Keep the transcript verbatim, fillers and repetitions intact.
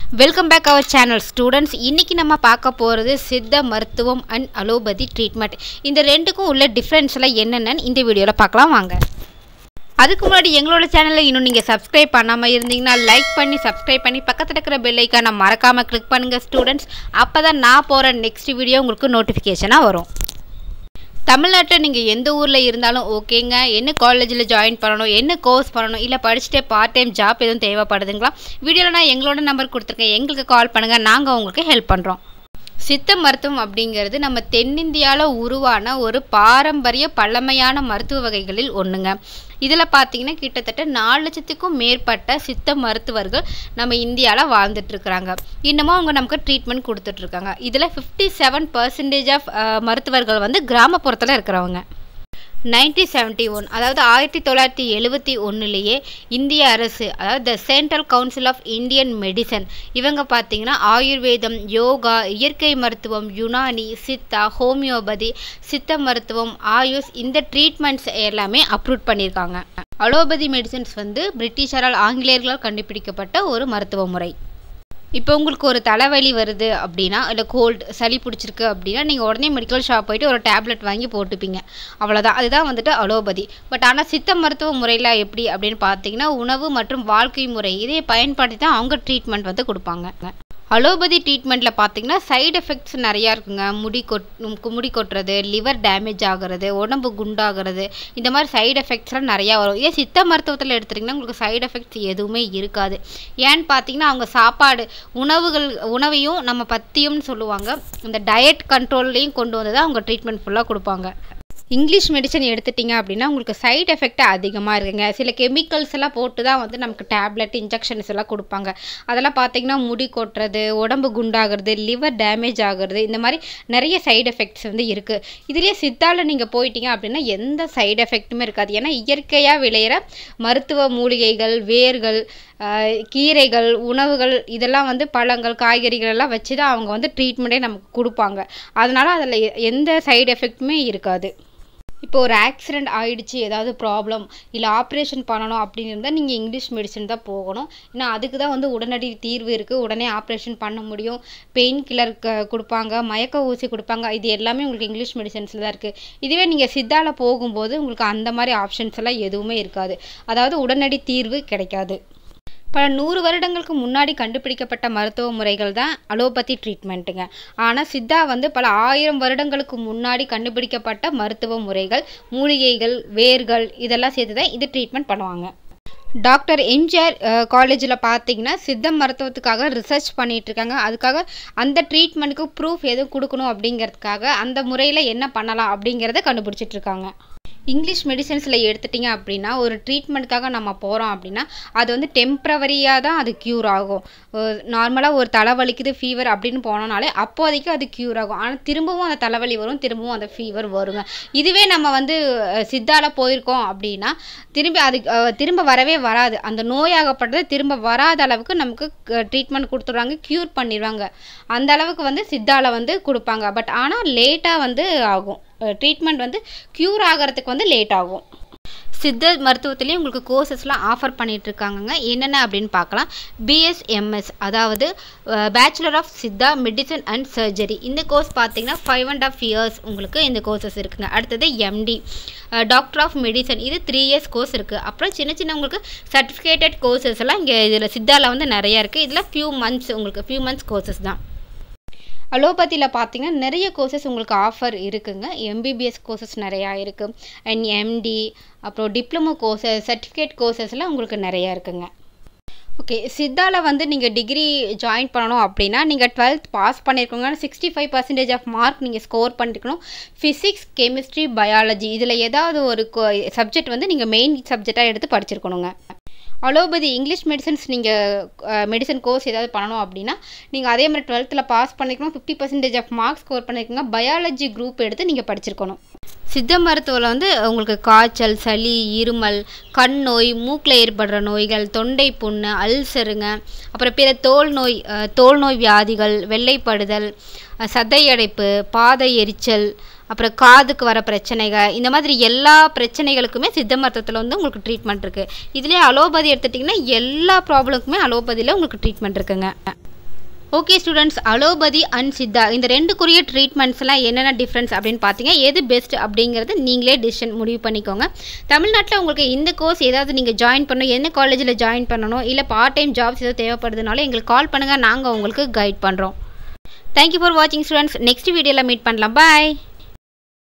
Welcome back our channel students. இன்னைக்கு நம்ம பார்க்க போறது சித்த மருத்துவம் and allopathy treatment. இந்த ரெண்டுக்கும் உள்ள டிஃபரன்ஸ்லாம் என்னென்னன்னு இந்த வீடியோல பார்க்கலாம் வாங்க. அதுக்கு முன்னாடி எங்களோட சேனலை இன்னும் நீங்க subscribe பண்ணாம இருந்தீங்கன்னா லைக் பண்ணி subscribe பண்ணி பக்கத்துல இருக்கிற பெல் ஐகானை மறக்காம click பண்ணுங்க students. அப்பதான் நான் போற next வீடியோ உங்களுக்கு நோட்டிஃபிகேஷனா வரும். தமிழ்நாட்டில் நீங்கள் எந்த ஊரில் இருந்தாலும் ஓகேங்க. என்ன காலேஜில் ஜாயின் பண்ணணும், என்ன கோர்ஸ் பண்ணணும், இல்லை படிச்சுட்டே பார்ட் டைம் ஜாப் எதுவும் தேவைப்படுதுங்களா? வீடியோவில் நான் எங்களோட நம்பர் கொடுத்துருக்கேன், எங்களுக்கு கால் பண்ணுங்கள், நாங்கள் உங்களுக்கு ஹெல்ப் பண்ணுறோம். சித்த மருத்துவம் அப்படிங்கிறது நம்ம தென்னிந்தியாவில் உருவான ஒரு பாரம்பரிய பழமையான மருத்துவ வகைகளில் ஒன்றுங்க. இதில் பார்த்தீங்கன்னா கிட்டத்தட்ட நாலு லட்சத்துக்கும் மேற்பட்ட சித்த மருத்துவர்கள் நம்ம இந்தியாவில் வாழ்ந்துட்டுருக்குறாங்க. இன்னமும் அவங்க நமக்கு ட்ரீட்மெண்ட் கொடுத்துட்ருக்காங்க. இதில் ஃபிஃப்டி செவன் பர்சன்டேஜ் ஆஃப் மருத்துவர்கள் வந்து கிராமப்புறத்தில் இருக்கிறவங்க. நைன்டீன் செவன்ட்டி ஒன் அதாவது ஆயிரத்தி தொள்ளாயிரத்தி எழுபத்தி ஒன்றுலேயே இந்திய அரசு, அதாவது the central council of Indian medicine, இவங்க பார்த்தீங்கன்னா ஆயுர்வேதம், யோகா, இயற்கை மருத்துவம், யுனானி, சித்தா, ஹோமியோபதி, சித்த மருத்துவம், ஆயுஷ் இந்த ட்ரீட்மெண்ட்ஸ் எல்லாமே அப்ரூவ் பண்ணியிருக்காங்க. அலோபதி மெடிசன்ஸ் வந்து பிரிட்டிஷரால் ஆங்கிலேயர்களால் கண்டுபிடிக்கப்பட்ட ஒரு மருத்துவ முறை. இப்போ உங்களுக்கு ஒரு தலைவலி வருது அப்படின்னா, இல்லை கோல்டு சளி பிடிச்சிருக்கு அப்படின்னா நீங்கள் உடனே மெடிக்கல் ஷாப் போயிட்டு ஒரு டேப்லெட் வாங்கி போட்டுப்பீங்க, அவ்வளோதான். அதுதான் வந்துட்டு அலோபதி. பட் ஆனால் சித்த மருத்துவ முறையில் எப்படி அப்படின்னு பார்த்தீங்கன்னா உணவு மற்றும் வாழ்க்கை முறை இதை பயன்படுத்தி தான் அவங்க ட்ரீட்மெண்ட் வந்து கொடுப்பாங்க. அலோபதி ட்ரீட்மெண்ட்டில் பார்த்தீங்கன்னா சைடு எஃபெக்ட்ஸ் நிறையா இருக்குங்க. முடி கொட் முடி கொட்டுறது, லிவர் டேமேஜ் ஆகிறது, உடம்பு குண்டாகிறது, இந்த மாதிரி சைடு எஃபெக்ட்ஸ்லாம் நிறையா வரும். இதே சித்த மருத்துவத்தில் எடுத்துட்டிங்கன்னா உங்களுக்கு சைடு எஃபெக்ட்ஸ் எதுவுமே இருக்காது. ஏன்னு பார்த்தீங்கன்னா அவங்க சாப்பாடு உணவுகள் உணவையும் நம்ம பத்தியம்னு சொல்லுவாங்க, இந்த டயட் கண்ட்ரோல்லையும் கொண்டு வந்து தான் அவங்க ட்ரீட்மெண்ட் ஃபுல்லாக கொடுப்பாங்க. இங்கிலீஷ் மெடிசன் எடுத்துட்டிங்க அப்படின்னா உங்களுக்கு சைடு எஃபெக்ட் அதிகமாக இருக்குங்க. சில கெமிக்கல்ஸ் எல்லாம் போட்டு தான் வந்து நமக்கு டேப்லெட் இன்ஜெக்ஷன்ஸ் எல்லாம் கொடுப்பாங்க. அதெல்லாம் பார்த்திங்கன்னா முடி கொட்டுறது, உடம்பு குண்டாகிறது, லிவர் டேமேஜ் ஆகிறது, இந்த மாதிரி நிறைய சைடு எஃபெக்ட்ஸ் வந்து இருக்குது. இதுலேயே சித்தாவில் நீங்கள் போயிட்டீங்க அப்படின்னா எந்த சைடு எஃபெக்ட்டுமே இருக்காது. ஏன்னா இயற்கையாக விளையிற மருத்துவ மூலிகைகள், வேர்கள், கீரைகள், உணவுகள், இதெல்லாம் வந்து பழங்கள், காய்கறிகள் எல்லாம் வச்சு தான் அவங்க வந்து ட்ரீட்மெண்ட்டே நமக்கு கொடுப்பாங்க. அதனால் அதில் எந்த சைடு எஃபெக்ட்டுமே இருக்காது. இப்போ ஒரு ஆக்சிடெண்ட் ஆகிடுச்சு, ஏதாவது ப்ராப்ளம் இல்லை ஆப்ரேஷன் பண்ணணும் அப்படின்னு இருந்தால் நீங்கள் இங்கிலீஷ் மெடிசன் தான் போகணும். ஏன்னா அதுக்கு தான் வந்து உடனடி தீர்வு இருக்குது, உடனே ஆப்ரேஷன் பண்ண முடியும். பெயின் கில்லர் கொடுப்பாங்க, மயக்க ஊசி கொடுப்பாங்க, இது எல்லாமே உங்களுக்கு இங்கிலீஷ் மெடிசன்ஸில் தான் இருக்குது. இதுவே நீங்கள் சித்தாவில் போகும்போது உங்களுக்கு அந்த மாதிரி ஆப்ஷன்ஸ் எல்லாம் எதுவுமே இருக்காது, அதாவது உடனடி தீர்வு கிடைக்காது. பல நூறு வருடங்களுக்கு முன்னாடி கண்டுபிடிக்கப்பட்ட மருத்துவ முறைகள் தான் அலோபதி ட்ரீட்மெண்ட்டுங்க. ஆனால் சித்தா வந்து பல ஆயிரம் வருடங்களுக்கு முன்னாடி கண்டுபிடிக்கப்பட்ட மருத்துவ முறைகள், மூலிகைகள், வேர்கள் இதெல்லாம் சேர்த்து தான் இது ட்ரீட்மெண்ட் பண்ணுவாங்க. டாக்டர் எம்ஜிஆர் காலேஜில் பார்த்தீங்கன்னா சித்த மருத்துவத்துக்காக ரிசர்ச் பண்ணிகிட்ருக்காங்க. அதுக்காக அந்த ட்ரீட்மெண்ட்டுக்கு ப்ரூஃப் எதுவும் கொடுக்கணும் அப்படிங்கிறதுக்காக அந்த முறையில் என்ன பண்ணலாம் அப்படிங்கிறத கண்டுபிடிச்சிட்ருக்காங்க. இங்கிலீஷ் மெடிசன்ஸில் எடுத்துட்டிங்க அப்படின்னா ஒரு ட்ரீட்மெண்ட்டுக்காக நம்ம போகிறோம் அப்படின்னா அது வந்து டெம்ப்ரவரியாக தான் அது க்யூர் ஆகும். நார்மலாக ஒரு தலைவலிக்குது, ஃபீவர் அப்படின்னு போனோம்னாலே அப்போதைக்கு அது க்யூர் ஆகும். ஆனால் திரும்பவும் அந்த தலைவலி வரும், திரும்பவும் அந்த ஃபீவர் வருங்க. இதுவே நம்ம வந்து சித்தாவில் போயிருக்கோம் அப்படின்னா திரும்பி அது திரும்ப வரவே வராது. அந்த நோயாகப்பட்டது திரும்ப வராத அளவுக்கு நமக்கு ட்ரீட்மெண்ட் கொடுத்துட்றாங்க, க்யூர் பண்ணிடுவாங்க. அந்த அளவுக்கு வந்து சித்தாவில் வந்து கொடுப்பாங்க. பட் ஆனால் லேட்டாக வந்து ஆகும், ட்ரீட்மெண்ட் வந்து க்யூர் ஆகிறதுக்கு வந்து லேட் ஆகும். சித்த மருத்துவத்திலேயே உங்களுக்கு கோர்சஸ்லாம் ஆஃபர் பண்ணிகிட்ருக்காங்கங்க. என்னென்ன அப்படின்னு பார்க்கலாம். பிஎஸ்எம்எஸ் அதாவது bachelor of Siddha medicine and surgery. இந்த கோர்ஸ் பார்த்தீங்கன்னா ஃபைவ் அண்ட் ஆஃப் இயர்ஸ் உங்களுக்கு இந்த கோர்சஸ் இருக்குங்க. அடுத்தது எம்டி டாக்டர் ஆஃப் மெடிசன், இது த்ரீ இயர்ஸ் கோர்ஸ் இருக்குது. அப்புறம் சின்ன சின்ன உங்களுக்கு சர்டிஃபிகேட்டட் கோர்சஸ் எல்லாம் இங்கே இதில் சித்தாவில் வந்து நிறையா இருக்குது. இதில் ஃபியூ மந்த்ஸ் உங்களுக்கு ஃபியூ மந்த்ஸ் கோர்சஸ் தான். அலோபதியில் பார்த்தீங்கன்னா நிறைய கோர்சஸ் உங்களுக்கு ஆஃபர் இருக்குங்க. எம்பிபிஎஸ் கோர்சஸ் நிறையா இருக்குது, அண்ட் எம்டி, அப்புறம் டிப்ளமோ கோர்சஸ், சர்டிஃபிகேட் கோர்சஸ்லாம் உங்களுக்கு நிறையா இருக்குங்க. ஓகே, சித்தாவில் வந்து நீங்கள் டிகிரி ஜாயின் பண்ணணும் அப்படின்னா நீங்கள் டுவெல்த் பாஸ் பண்ணியிருக்கோங்க, sixty five percentage of mark நீங்கள் ஸ்கோர் பண்ணியிருக்கணும். ஃபிசிக்ஸ், கெமிஸ்ட்ரி, பயாலஜி இதில் ஏதாவது ஒரு சப்ஜெக்ட் வந்து நீங்கள் மெயின் சப்ஜெக்டாக எடுத்து படிச்சிருக்கணுங்க. அலோபதி இங்கிலீஷ் மெடிசன்ஸ் நீங்கள் மெடிசன் கோர்ஸ் ஏதாவது பண்ணணும் அப்படின்னா நீங்கள் அதே மாதிரி டுவெல்த்தில் பாஸ் பண்ணிக்கணும், fifty percentage of mark score பண்ணியிருக்கோங்க. பயாலஜி குரூப் எடுத்து நீங்கள் படிச்சிருக்கணும். சித்த மருத்துவத்தில் வந்து உங்களுக்கு காய்ச்சல், சளி, இருமல், கண் நோய், மூக்கில் ஏற்படுற நோய்கள், தொண்டை புண்ணு, அல்சருங்க, அப்புறம் பிற தோல் நோய் தோல் நோய் வியாதிகள், வெள்ளைப்படுதல், சதையடைப்பு, பாதை எரிச்சல், அப்புறம் காதுக்கு வர பிரச்சனைகள், இந்த மாதிரி எல்லா பிரச்சனைகளுக்குமே சித்த மருத்துவத்தில் வந்து உங்களுக்கு ட்ரீட்மெண்ட் இருக்குது. இதுலேயே அலோபதி எடுத்துட்டிங்கன்னா எல்லா ப்ராப்ளமுக்குமே அலோபதியில் உங்களுக்கு ட்ரீட்மெண்ட் இருக்குங்க. Okay students, allopathy and Siddha இந்த ரெண்டுக்குரிய ட்ரீட்மெண்ட்ஸ்லாம் என்னென்ன டிஃப்ரென்ஸ் அப்படின்னு பார்த்தீங்க. எது பெஸ்ட் அப்படிங்கிறது நீங்களே டிசிஷன் முடிவு பண்ணிக்கோங்க. தமிழ்நாட்டில் உங்களுக்கு இந்த கோர்ஸ் ஏதாவது நீங்கள் ஜாயின் பண்ணணும், என்ன காலேஜில் ஜாயின் பண்ணணும், இல்லை பார்ட் டைம் ஜாப்ஸ் ஏதாவது தேவைப்படுதுனாலும் எங்களுக்கு கால் பண்ணுங்கள், நாங்கள் உங்களுக்கு கைட் பண்ணுறோம். தேங்க்யூ ஃபார் வாட்சிங் ஸ்டூடெண்ட்ஸ். நெக்ஸ்ட் வீடியோவில் மீட் பண்ணலாம். பாய்.